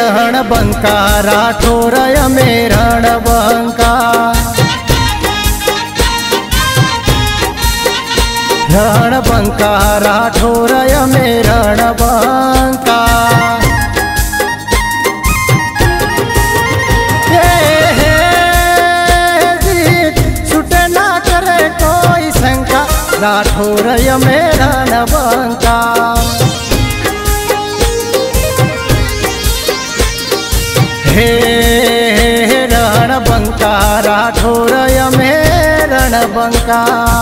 रणबंका राठौर में रणबंका रणबंका राठौर में रणबंका छूटे ना करे कोई शंका राठौर में रणबंका हे रणबंका राठौर में रणबंका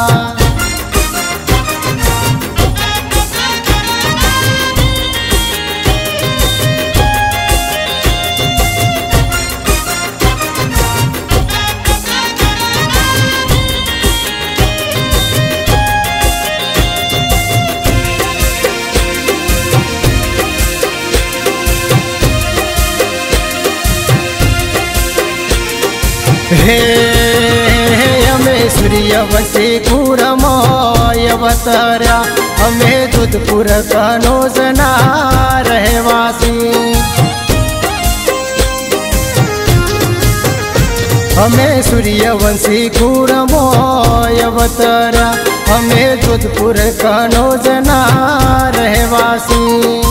हे हमें सूर्यवंशी कुरमोयवतर्या हमें जोधपुर कनौजना रहवासी हमें सूर्यवंशी कुरमोयवतर्या हमें जोधपुर कनौजना रहवासी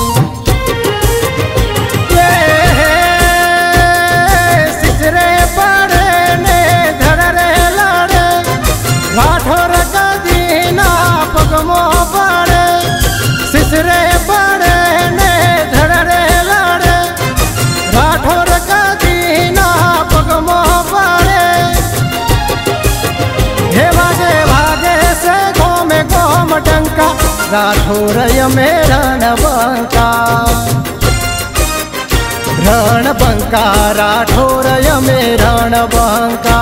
राठौर का दीना पगमो पड़े सिसरे पड़े ने धड़े लड़े राठौर का दीना पगमो पड़े हे भागे भागे से घोमे घोम डंका राठौर में रणबंका रणबंका राठौर में रणबंका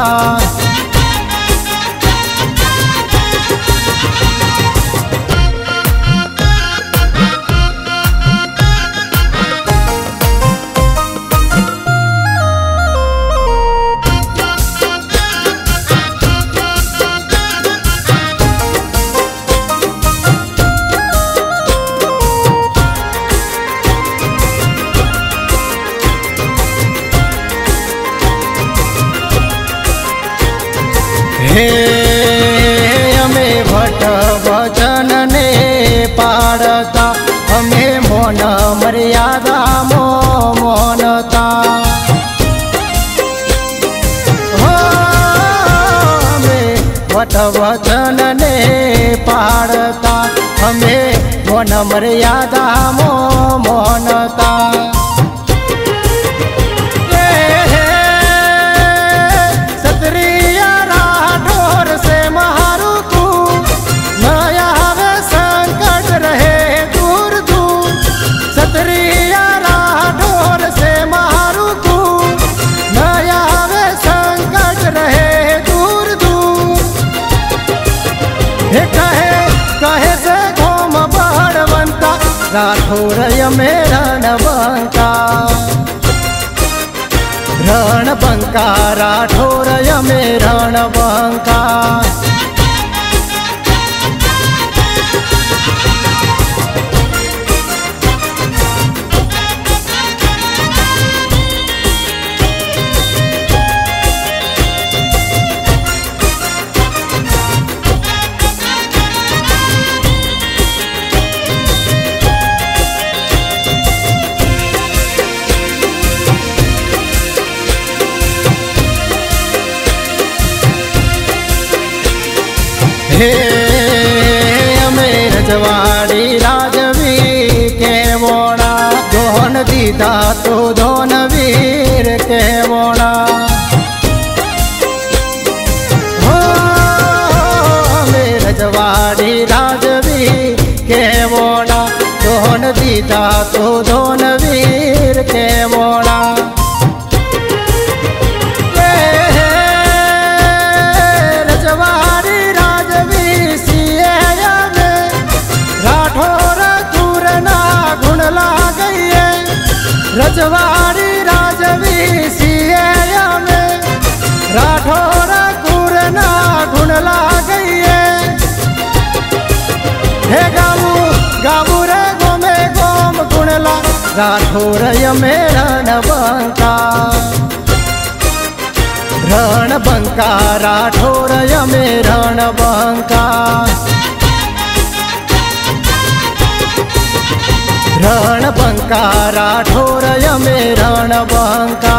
हे हमें भट्ट वचन ने पाड़ता हमें मौन मर्यादा मौनता हो हमें भट्ट वचन ने पाड़ता हमें मौन मर्यादा मौनता कहे से घोम बड़वंता राठौर में रणबंका रणबंका राठौर में रणबंका हे हमें रजवाड़ी राजवी के वोड़ा दोन दीदा तो दोन वीर के वोड़ा हो हमें रजवाड़ी राजवी के वोड़ा दोन दीदा तो दोन वीर के वोड़ा रजवाड़ी राजवी सिया में राठौर कुरना गुण ला गई हे गाबू गाबू रे गोमे गोम गुणला राठौर में रणबंका, रणबंका राठौर में रणबंका, रणबंका राठौर में रणबंका।